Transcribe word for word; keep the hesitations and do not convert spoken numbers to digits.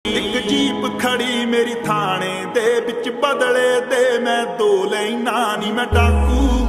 एक जीप खड़ी मेरी थाने दे विच बदले दे मैं दो लैना नी मैं डाकू